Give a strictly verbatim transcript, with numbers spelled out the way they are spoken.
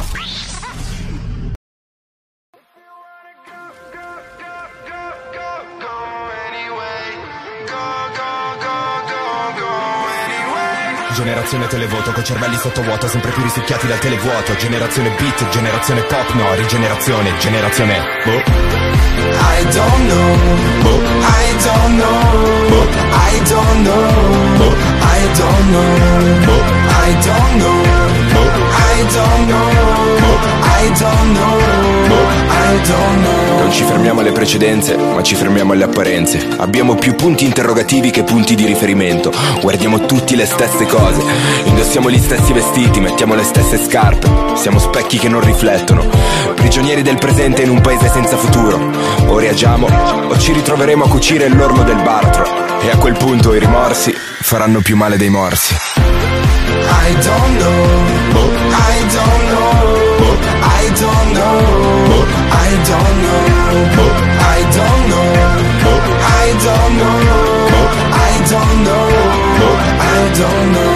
Generazione televoto, coi cervelli sottovuoto, sempre più risucchiati dal televuoto. Generazione beat, generazione pop, no, rigenerazione, generazione boh. I don't know, boh. I don't know, boh. I don't know, boh. I don't know, boh. I don't know, boh. I don't know, boh. I don't know, boh. I don't know. Non ci fermiamo alle precedenze, ma ci fermiamo alle apparenze. Abbiamo più punti interrogativi che punti di riferimento. Guardiamo tutti le stesse cose, indossiamo gli stessi vestiti, mettiamo le stesse scarpe. Siamo specchi che non riflettono, prigionieri del presente in un paese senza futuro. O reagiamo o ci ritroveremo a cucire l'orlo del baratro, e a quel punto i rimorsi faranno più male dei morsi. I don't know, boh. I don't know, boh. I don't know, boh. I don't know, boh. I don't know, boh. I don't know, boh. I don't know, boh. I don't know.